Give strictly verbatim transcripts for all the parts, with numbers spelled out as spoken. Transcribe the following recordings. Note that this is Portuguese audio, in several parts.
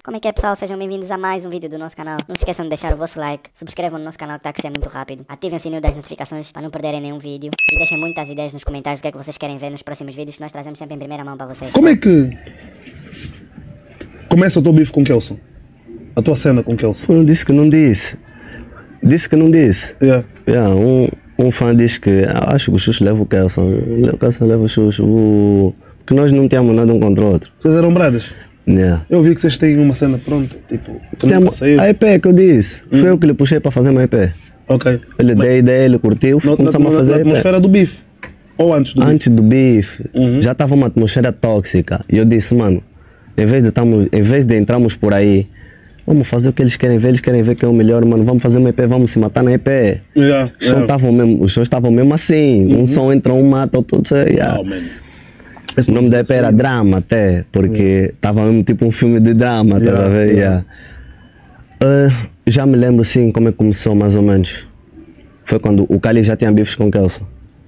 Como é que é, pessoal? Sejam bem-vindos a mais um vídeo do nosso canal. Não se esqueçam de deixar o vosso like, subscrevam no nosso canal que está a crescer muito rápido, ativem o sininho das notificações para não perderem nenhum vídeo e deixem muitas ideias nos comentários do que é que vocês querem ver nos próximos vídeos que nós trazemos sempre em primeira mão para vocês. Como é que começa o teu bife com Kelson? A tua cena com Kelson? Não disse que não disse. Disse que não disse. Yeah. Yeah, um, um fã diz que ah, acho que o Xuxo leva o Kelson. O Kelson leva o Xuxo. O... Porque nós não temos nada um contra o outro. Vocês eram bradas? Yeah. Eu vi que vocês têm uma cena pronta, tipo, que nunca Temos saiu. a E P que eu disse. Hum. Foi eu que lhe puxei para fazer uma E P. Ok. Ele Mas deu a ideia, ele curtiu, na, começamos na, a fazer na a E P. atmosfera do bife? Ou antes do Antes do bife, Uhum. já estava uma atmosfera tóxica. E eu disse, mano, em vez de, tamo, em vez de entrarmos por aí, vamos fazer o que eles querem ver, eles querem ver que é o melhor, mano. Vamos fazer uma E P, vamos se matar na E P. Yeah, Os sons yeah. estavam mesmo, os sons estavam mesmo assim. Um som entra, um mata, outro. Yeah. Oh, man. O nome da E P era Drama até, porque estava mesmo tipo um filme de drama, Yeah, tá a ver? yeah. Yeah. Uh, já me lembro sim como é que começou mais ou menos. Foi quando o Kali já tinha bifes com o Kelson.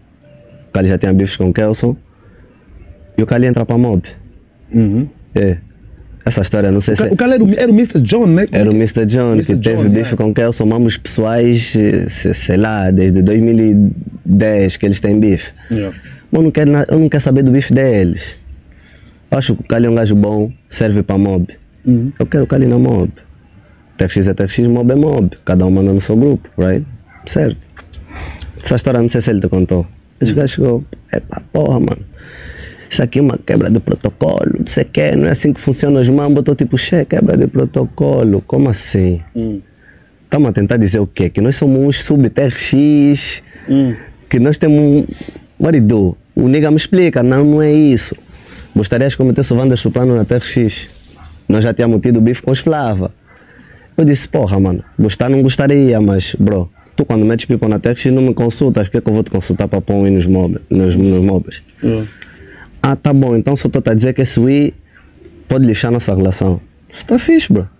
O Kali já tinha bifes com o Kelson e o Kali entra para Mob. Uhum. É. Essa história, não sei O, se. ca- o cara era o, era o mister John, né? Era o mister John mister que teve John, bife yeah. com o Kelson, mamos pessoais, eh, se- sei lá, desde dois mil e dez que eles têm bife. Yeah. Eu não quero, na- eu não quero saber do bife deles. Acho que o Kali é um gajo bom, serve para Mob. Uhum. Eu quero o Kali na Mob. T X é T X, Mob é Mob. Cada um manda no seu grupo, right? Certo. Essa história não sei se ele te contou. Esse gajo chegou, epa, porra, mano. Isso aqui é uma quebra de protocolo, não sei o que, não é assim que funciona os mambos. Eu tô tipo, che, quebra de protocolo, como assim? Hum. Estamos a tentar dizer o quê? Que nós somos uns sub-T R X, Hum. que nós temos um... What do you do? O nigga me explica, não, não é isso. Gostarias que eu metesse o Wanderson Plano na T R X? Nós já tínhamos tido bife com os Flava. Eu disse, porra, mano, gostar não gostaria, mas, bro, tu quando metes people na T R X não me consultas, porque é que eu vou te consultar para pôr um i nos mobs? Nos, nos mobs? Yeah. Ah, tá bom, então só estou a dizer que esse i pode lixar nossa relação. Isso tá fixe, bro.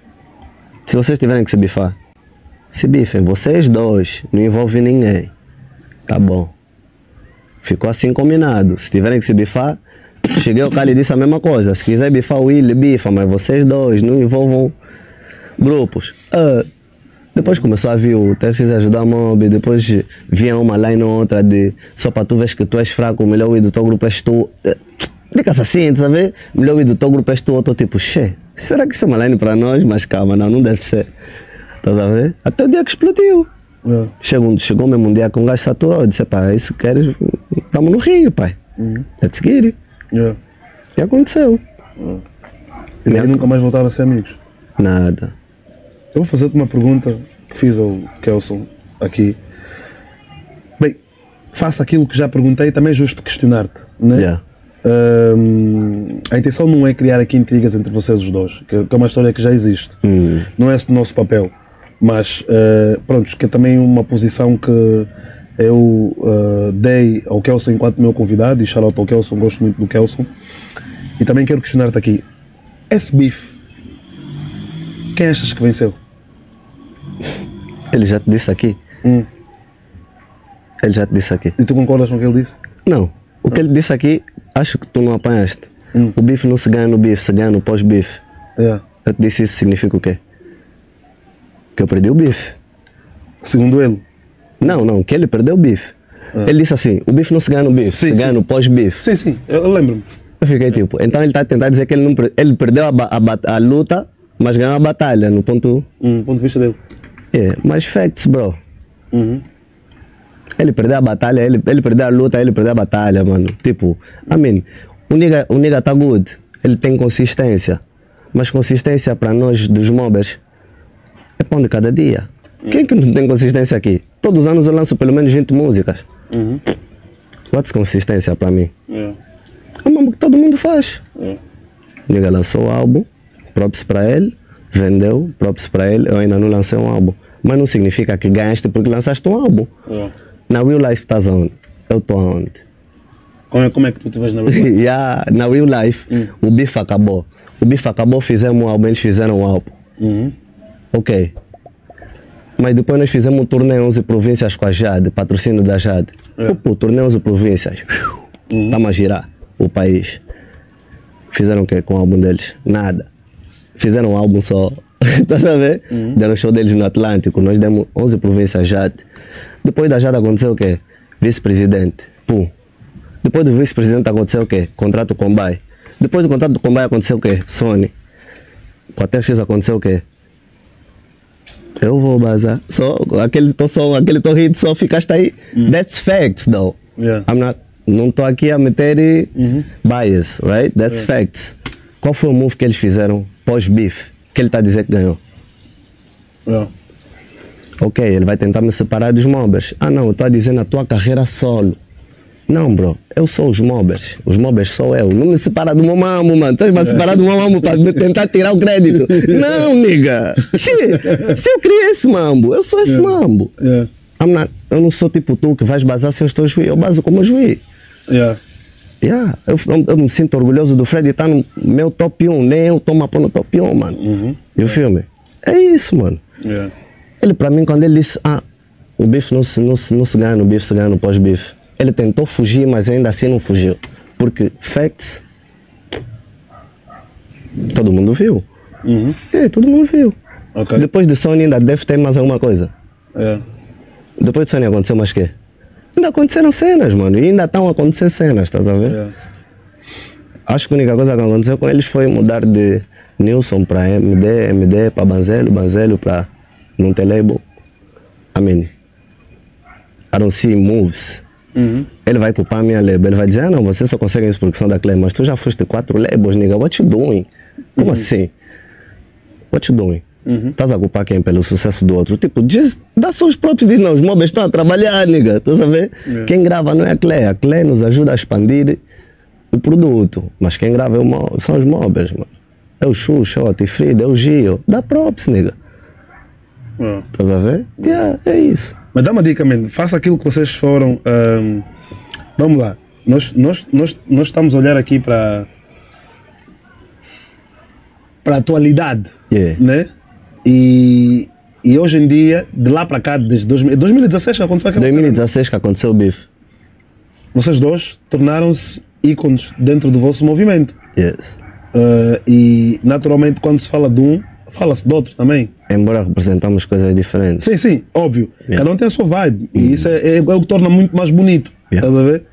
Se vocês tiverem que se bifar, se bifem, vocês dois, não envolve ninguém. Tá bom. Ficou assim combinado. Se tiverem que se bifar, cheguei ao Kali e disse a mesma coisa. Se quiser bifar o Willy, bifa, mas vocês dois não envolvam grupos. Ah, depois começou a vir o T X ajudar a Mob, depois vinha uma line ou outra de só para tu veres que tu és fraco, o melhor i do teu grupo és tu. Fica-se assim, tá vendo? O melhor i do teu grupo és tu, eu tô tipo, che, será que isso é uma line para nós? Mas calma, não, não deve ser. Estás a ver? Até o dia que explodiu. Yeah. Chegou, chegou mesmo um dia que um gajo saturou, eu disse, pá, isso queres, estamos no rio, pai. Uhum. Let's get it. Yeah. E aconteceu. E daí nunca mais voltaram a ser amigos. Nada. Eu vou fazer-te uma pergunta que fiz ao Kelson aqui. Bem, faça aquilo que já perguntei, também é justo questionar-te, né? Yeah. Hum, a intenção não é criar aqui intrigas entre vocês os dois, que, que é uma história que já existe. Hum. Não é esse o nosso papel, mas uh, pronto, que é também uma posição que eu uh, dei ao Kelson enquanto meu convidado, e shout out ao Kelson, gosto muito do Kelson. E também quero questionar-te aqui, esse bife, quem achas que venceu? Ele já te disse aqui. Hum. Ele já te disse aqui. E tu concordas com o que ele disse? Não. O que ele disse aqui, acho que tu não apanhaste. Hum. O bife não se ganha no bife, se ganha no pós-bife. Yeah. Eu te disse isso, significa o quê? Que eu perdi o bife. Segundo ele. Não, não, que ele perdeu o bife. Ah. Ele disse assim, o bife não se ganha no bife, Sim, se sim. ganha no pós-bife. Sim, sim, eu eu lembro-me. Eu fiquei tipo, então ele está a tentar dizer que ele, não, per- ele perdeu a, ba- a, bat- a luta, mas ganhou a batalha no ponto... Hum, ponto de vista dele. É, mas facts, bro. Uhum. Ele perdeu a batalha, ele, ele perdeu a luta, ele perdeu a batalha, mano. Tipo, I mean, o nigga, o nigga tá good, ele tem consistência. Mas consistência para nós dos mobbers é pão de cada dia. Quem que não tem consistência aqui? Todos os anos eu lanço pelo menos vinte músicas. Uhum. What's consistência para mim? Yeah. É o mesmo que todo mundo faz. Yeah. O nigga lançou o álbum, props para ele, vendeu, props para ele, eu ainda não lancei um álbum. Mas não significa que ganhaste porque lançaste um álbum. Yeah. Na real life estás onde? Eu estou onde? Como é, como é que tu te vês na verdade? Yeah, na real life, Hum. o bife acabou. O bife acabou, fizemos um álbum, eles fizeram um álbum. Uhum. Ok. Mas depois nós fizemos um turnê onze províncias com a Jade, patrocínio da Jade. É. Pô, turnê onze províncias. Estamos a girar o país. Fizeram o quê com o álbum deles? Nada. fizeram um álbum só. Estás a ver? Uhum. Deram o show deles no Atlântico. Nós demos onze províncias Jade. Depois da Jade aconteceu o quê? Vice-presidente. Pum. Depois do vice-presidente aconteceu o quê? Contrato com Combai. Depois do contrato do Combai aconteceu o quê? Sony. Com a T X aconteceu o quê? Eu vou bazar. Só aquele teu som, aquele teu hit só ficaste aí. Mm. That's facts, though. Yeah. I'm not, não estou aqui a meter mm-hmm. bias, right? That's yeah. facts. Qual foi o move que eles fizeram pós-beef? Que ele está a dizer que ganhou? Yeah. Ok, ele vai tentar me separar dos mobbers. Ah não, eu estou a dizer na tua carreira solo. Não, bro, eu sou os mobbers. Os mobbers sou eu. Não me separa do meu mambo, mano. Estás-me a separar do meu mambo para me tentar tirar o crédito. Não, nigga. Se eu criei esse mambo, eu sou esse yeah. mambo. Yeah. Not, eu não sou tipo tu que vais basar sem os teus juiz. Eu baso como juiz. Yeah. Yeah. Eu, eu, eu me sinto orgulhoso do Fred estar no meu top um. Nem eu tomo a pôr no top um, mano. Uhum. E o filme? É isso, mano. Yeah. Ele, pra mim, quando ele disse, ah, o bife não se, não, se, não se ganha no bife, se ganha no pós-bife. Ele tentou fugir, mas ainda assim não fugiu. Porque facts, todo mundo viu. Uhum. É, todo mundo viu. Okay. Depois de Sony ainda deve ter mais alguma coisa. Yeah. Depois de Sony aconteceu mais quê? Ainda aconteceram cenas, mano. E ainda estão a acontecer cenas, estás a ver? Yeah. Acho que a única coisa que aconteceu com eles foi mudar de Nilson para M D, M D para Banzelo, Banzelo para não ter label. I mean, I don't see moves. Uhum. Ele vai culpar a minha label, ele vai dizer, ah não, você só consegue isso porque são da Clay, mas tu já foste quatro labels, nigga, what you doing? Como uhum. assim? What you doing? Estás uhum. a culpar quem pelo sucesso do outro? Tipo, diz, dá só os próprios, diz, não, os mobbers estão a trabalhar, nigga, estás a ver? Yeah. Quem grava não é a Clay, a Clay nos ajuda a expandir o produto, mas quem grava é o mo são os mobbers, mano. É o Xuxa, o Tifrida, é o Gio, dá props, nigga. Estás yeah. a ver? Yeah, é isso. Mas dá uma dica, man. Faça aquilo que vocês foram. Um, vamos lá. Nós, nós, nós, nós estamos a olhar aqui para para a atualidade, yeah. né? E, e hoje em dia, de lá para cá, desde dois mil e dezesseis que aconteceu aquela dois mil e dezesseis que aconteceu o bife. Vocês dois tornaram-se ícones dentro do vosso movimento. Yes. Uh, e naturalmente, quando se fala de um, fala-se de outro também. Embora representamos coisas diferentes. Sim, sim, óbvio. Yeah. Cada um tem a sua vibe. Uhum. E isso é, é, é o que torna muito mais bonito. Yeah. Estás a ver?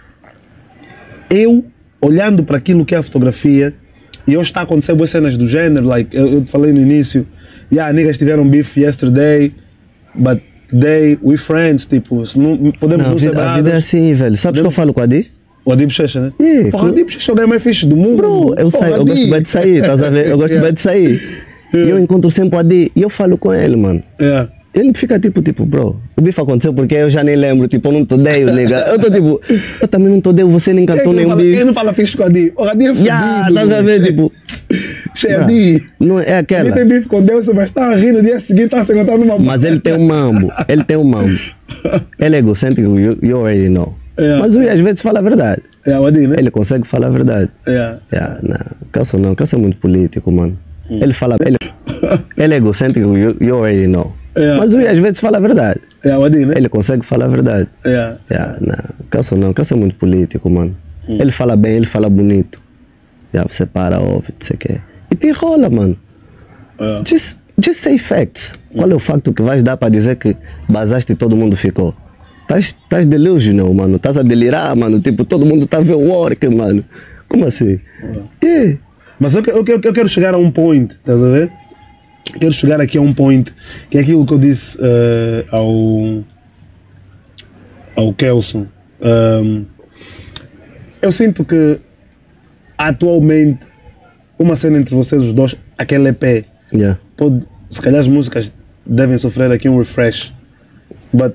Eu, olhando para aquilo que é a fotografia, e hoje está a acontecer boas cenas do género, like, eu, eu te falei no início, yeah, niggas tiveram beef yesterday, but today we friends, tipo, se não, podemos não, não ser a vida é assim, velho. Sabes o que eu falo com a Adi? O Adi Bochecha, né? Yeah, Porra, o Adi Bochecha é o gajo mais fixe do mundo. Bro, eu, saio, eu gosto bem de sair, estás a ver? Eu gosto yeah. bem de sair. Yeah. E eu encontro sempre o Adi e eu falo com ele, mano. Yeah. Ele fica tipo, tipo, bro, o bife aconteceu porque eu já nem lembro, tipo, eu não te odeio, nigga. Eu tô tipo, eu também não te odeio, você nem cantou nenhum bife. Ele não fala fixe com o Adi. O Adi é fedido. Yeah, estás a ver, tipo... Cheio Adi. Não é aquela. Ele tem bife com Deus, mas tá rindo, no dia seguinte tá se contando uma... Mas ele tem um mambo, ele tem um mambo. Ele é egocêntrico, you, you already know. Yeah. Mas o às vezes fala a verdade. Yeah, o Adi, né? Ele consegue falar a verdade. Yeah. Yeah, não, Kelson não, Kelson é muito político, mano. Hum. Ele fala, ele, ele é egocêntrico, you, you already know. Yeah. Mas o às vezes fala a verdade. Yeah, o Adi, né? Ele consegue falar a verdade. Yeah. Yeah, não, Kelson não, Kelson é muito político, mano. Hum. Ele fala bem, ele fala bonito. Yeah, você para, óbvio, você quer. E te enrola, mano. Yeah. Just, just say facts. Hum. Qual é o facto que vais dar para dizer que basaste e todo mundo ficou? Estás delusional, mano. Estás a delirar, mano. Tipo, todo mundo está a ver o work, mano. Como assim? Yeah. Yeah. Mas eu, eu, eu, eu quero chegar a um point, estás a ver? Quero chegar aqui a um point, que é aquilo que eu disse uh, ao, ao Kelson. Um, eu sinto que atualmente uma cena entre vocês os dois, aquele E P, Yeah. pode, se calhar as músicas devem sofrer aqui um refresh, but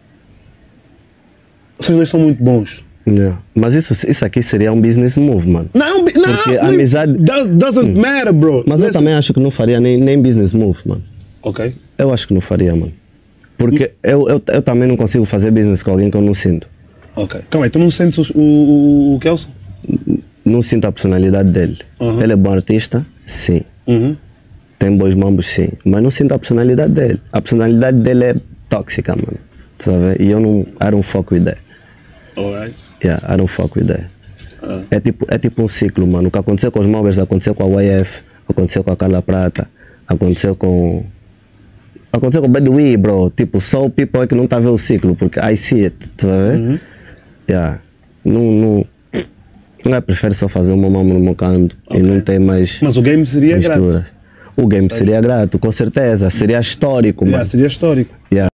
vocês dois são muito bons. Yeah. Mas isso, isso aqui seria um business move, mano. Não, Porque não, a amizade does, doesn't hum. matter, bro. Mas Listen. eu também acho que não faria nem, nem business move, mano. Ok. Eu acho que não faria, mano. Porque hum. eu, eu, eu também não consigo fazer business com alguém que eu não sinto. Ok. Calma aí, tu não sentes o, o, o Kelson? Não sinto a personalidade dele. Uhum. Ele é bom artista, sim. Uhum. Tem bons mambos, sim. Mas não sinto a personalidade dele. A personalidade dele é tóxica, mano. Tu sabe? E eu não... I don't fuck with that. Alright. Yeah, I don't fuck with that. Uh. É, tipo, é tipo um ciclo, mano. O que aconteceu com os mobbers aconteceu com a Y F. aconteceu com a Carla Prata, aconteceu com... Aconteceu com o Beduí, bro. Tipo, só o people é que não tá vendo o ciclo, porque I see it, tá vendo? Uhum. Yeah. Não, não, não é, prefere só fazer uma mão no meu canto okay. e não tem mais. Mas o game seria mistura. grato. O game seria grato, com certeza. Seria histórico, yeah, mano. Seria histórico. Yeah.